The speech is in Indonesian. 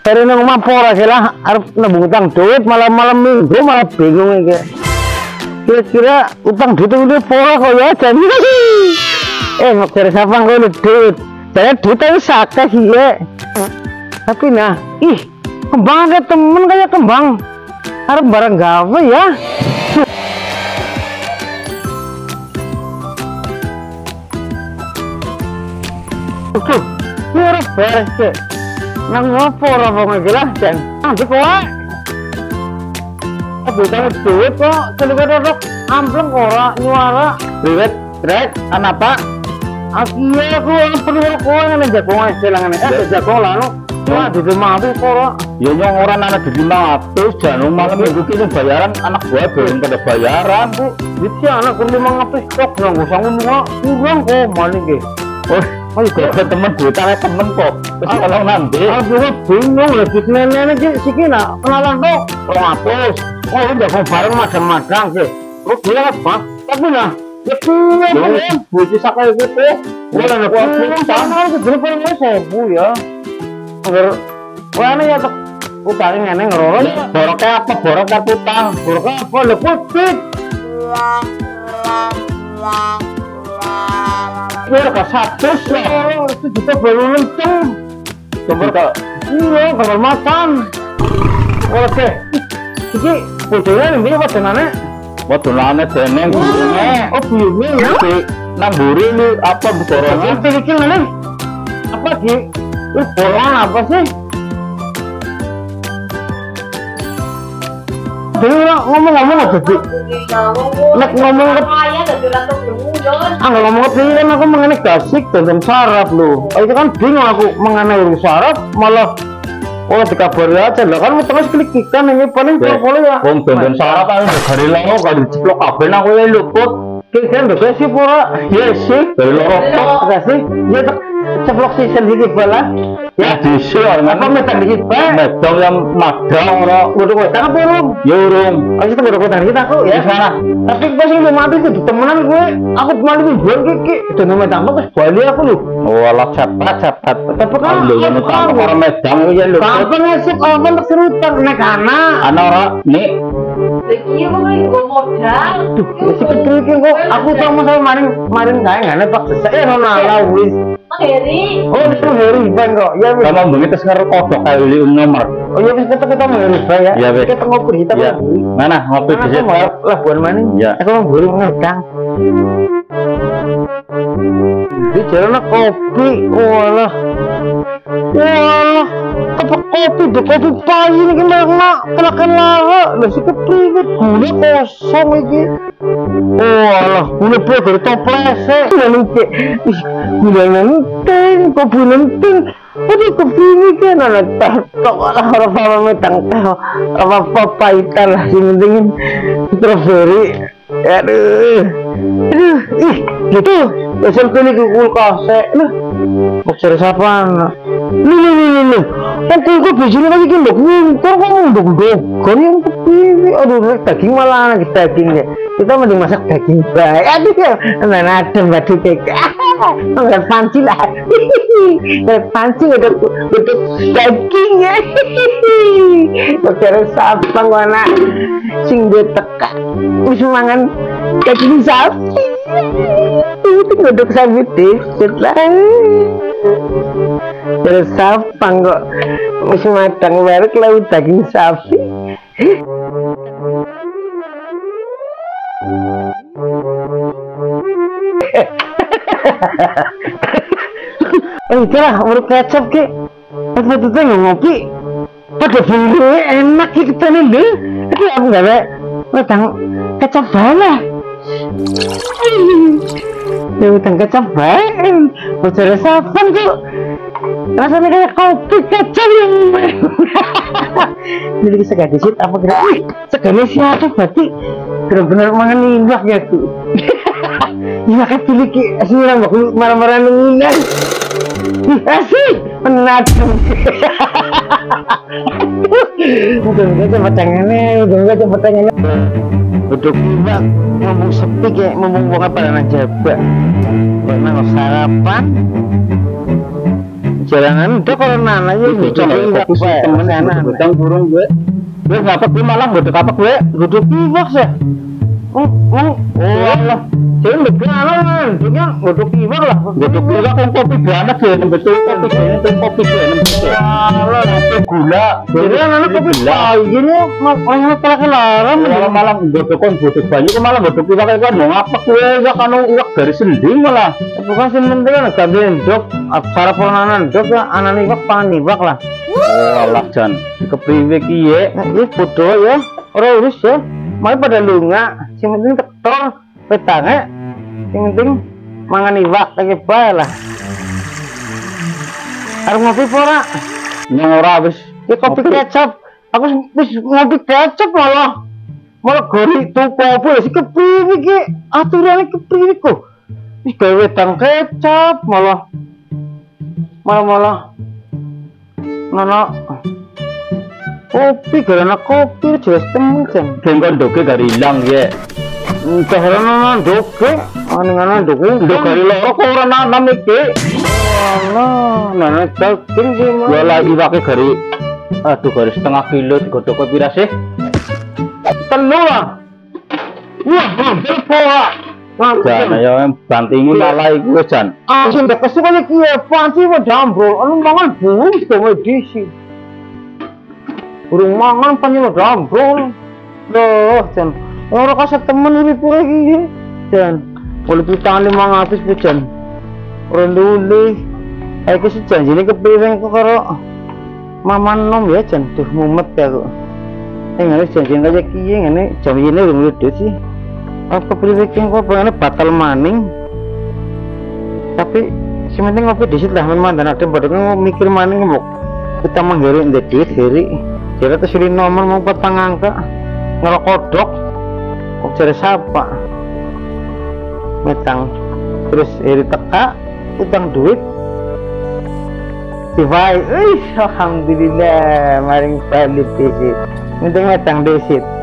Hari nang omah pora lah arep nabung utang duit malam-malam minggu malah bingung iki. Kira-kira utang duit itu pora kok ya jan. Ngoker sapa ngono duit. Saya duit tapi sakit sih ya. Tapi nah, kembang ada temen kayak kembang. Arep barang gawe ya. Oke, ini harus beres ke. Nang ngopo ora wong iki lah, Jan. Nanti kowe. Bukan duit kok, sedekah ampleng ora nyuara. Duit, apa? Iya aku perlu kowe ngene jagongan selangane. Jagongan lo. Wah, di rumah aku ora. Ya nyong ora ana di 500 jan malam minggu ki bayaran anak gua belum pada bayaran, Bu. Iki anak kudu 500 stok nang sangun kurang kok maling ki. Oh iya temen duitnya temen kok terus kalau nanti aku bingung ya di nenek sih nak kenalan tuh terhapus udah mau bareng macam-macam sih terus dia apa tapi nah ya punya buci sakai gitu boleh nak aku sana itu dulu punya sebu ya agar mana ya tak utarin nenek ngerolong boroknya apa borok utang boroknya apa leputih biar ke 100 itu juga baru lenceng coba iya kamar makan oke ini bodohnya ini apa dengannya deneng oh biunya ya namburi ini apa borongnya pilih nenek apa sih ini borongan apa sih jadi ngomong-ngomong aja sih nek ngomong ngomong ke kan aku mengenai gasik dan saraf loh itu kan bingung aku mengenai saraf malah dikabari aja lah kan terus klik-klikan ini paling boleh ya dan saraf kan dari lama kalau diceplok kabel aku ya luput kan udah sih pura ya sih dari lorok enggak sih ya ceplok sisen dikit bala ya disul apa metan dikit medong yang madang ora udah kowe tak burung ya urung aku itu udah kodan kita aku ya sana tapi pas ini mati itu temenan gue aku mati itu buang kiki dan medang terus bali aku lho walah cepat tapi kan lho yang utama para medang ya lho apa ngasih apa terserutang nek ana ora nek iki kok nggo modal si kecil kok aku sama maring kae ngene pak saya nona wis Heri. Oh, itu Heri bang kok. Ya wis. Kalau begitu sekarang kodok kali nomor. Oh iya wis kita Heri bang ya. Ya kita ngopi kita. Ya. Mana ngopi di situ? Lah buan mana? Ya. Aku mau beli ngedang. Di jalan kopi. Walah. Apa kopi deh kopi pagi ini kena kenakan lara. Lah sih kepriwet gula kosong iki. Walah, gula dari toples. Gula nenteng, kopi nenteng. Aduh kepingin kan anak kok orang-orang metang tahu apa pahitan lah sih pentingin strawberry. Aduh, gitu. Besok kali ke kulkas, mau cari siapa? Nih. Aku biasanya lagi kan kok ngomong dong. Kau yang kepingin, aduh daging malah anak dagingnya. Kita mending masak daging baik. Aduh ya, mana ada batu kek. Nggak panci lah. Nggak panci udah dagingnya. Bicara siapa gua sing dia teka. Bisa mangan daging sapi. Itu nggak sapi deh. Setelah terus siapa kok masih matang merek laut daging sapi. Itulah urut kecap ke apa itu nggak ngopi pada bumbu enak ya kita nih deh tapi aku nggak ada utang kecap banget ya utang kecap banget bicara sapan tuh rasanya kayak kopi kecap yang jadi segala disit apa kira segala siapa berarti benar-benar mangan limbah ya tuh iya kan pilih ki aslinya nggak marah-marah nunginan asik menadem udah cepet tangannya duduk mbak ngomong sepi kayak ngomong buka pada najaba karena sarapan jalanan udah kalau nana aja fokus temen enak utang burung gue ngapa gue malah gudeg apa gue gudeg iwak sih oh Allah jadi lebih aman jadi gudeg iwak lah gudeg iwak yang kopi banget ya betul kopi itu kopi betul Allah gula jadi anak kopi gini makanya kelar-kelaran malah gudeg banyak malah gudeg iwak itu mau ngapa gue iwak kan iwak dari sendi malah bukan sementara gantiin dok para ponanan dok ya anak iwak pangan iwak lah Allah jan kepriwe kiye iki podo ya ora urus ya mari pada lunga sing penting ketor petange sing penting mangan iwak lagi bae lah arep ngopi apa ora nyong ora wis ya kopi kecap aku wis ngopi kecap malah gori tuku apa sih kepriwe iki aturane kepriwe kok wis gawe wedang kecap malah Nono kopi karena kopi jelas temen kan dengan doke dari hilang ya karena doke aneh doke dari loro kok orang nanam iki Allah nana cacing sih gua lagi pakai gari aduh gari setengah kilo digodok kopi rasih telu lah wah hampir pola Jan, ya bantingi malah iku Jan. Sing ndek kesukaan iki ya panci wae dambrol, anu mangan burung dong edisi. Burung mangan panci wae dambrol. Loh, Jan. Ora kasih temen urip iki, Jan. Boleh pitang 500 po Jan. Ora luli. Aku sih janjine kepiring kok karo Maman nom ya Jan. Duh mumet ya kok. Ngene janjine kaya kiye ngene jamine urung ludes sih. Aku priweking kok pengen batal maning tapi si penting ngopi disit lah mandan ada pada mikir maning mau kita menghiri ndek duit hiri jadi terus ini nomor mau petang angka ngerokodok kok cari siapa metang terus hiri teka utang duit divai alhamdulillah maring balik disit penting metang disit